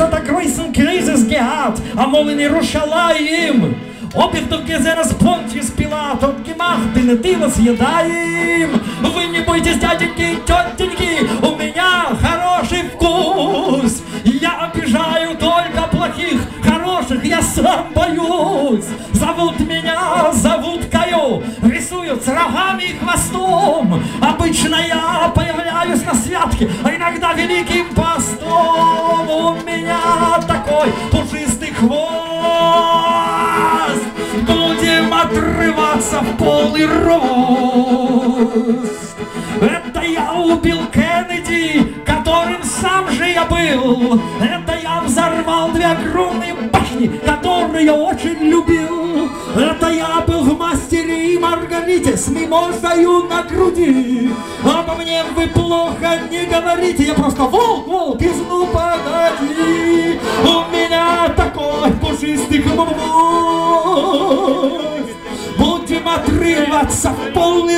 hat eine große Krise gehabt, einmal in Jerusalem. Ob ich doch gesehen, als Pontius Pilat hat gemacht, bin ich was hier daim. Вы не бойтесь, дяденьки и тетеньки, у меня хороший вкус. Я обижаю только плохих, хороших я сам боюсь. Зовут меня, зовут Каю, рисуют с рогами и хвостом. Обычно я появляюсь на святке, а иногда великим постом. У меня такой пушистый хвост. Будем отрываться в полный рост. Это я убил Кеннеди, которым сам же я был. Это я взорвал 2 огромные башни, которые я очень любил. Это я был в «Мастере и Маргарите» с мимозою на груди. Обо мне вы плохо не говорите, я просто волк, волк из «Ну погоди». У меня такой пушистый хвост. Будем отрываться в полный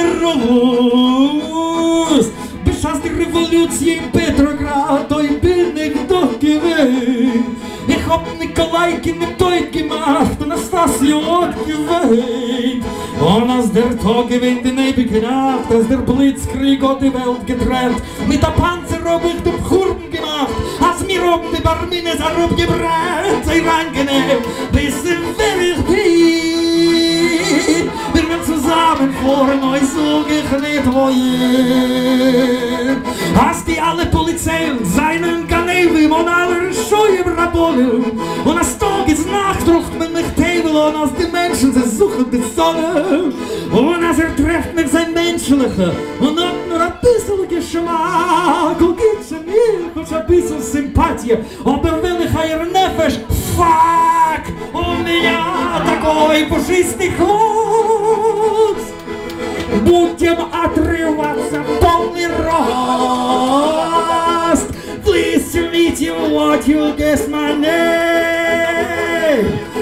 рост. Без шансов революции Петроград, ой, бедных дохгевен. Ich hab Nikolai nicht Deut gemacht und Anastasia hat gewählt. Und als der Tag gewinnt in ewige Nacht, als der Blitzkrieg hat die Welt getrennt, mit der Panzer hab ich den Kurven gemacht, als mir oben die Barmines herabgebrannt, sei reingenehm, wissen wer ich bin. Wir werden zusammen fahren, euch so ich nicht wohin. Als die alle Polizeien seinen Kanälen und alle Scheue brabollen, und als Tag ist Nacht, ruft man mich Table, und als die Menschen, sie suchen die Sonne, und als trefft mich sein Menschliche, und hat nur ein bisschen Geschmack, und gibt sie mir, und ein bisschen Sympathie, aber will ich ihr Nefesh, fuck, und меня такой пушистый хвост. Будем отрываться в полный рост. Please meet you, what you guess my name.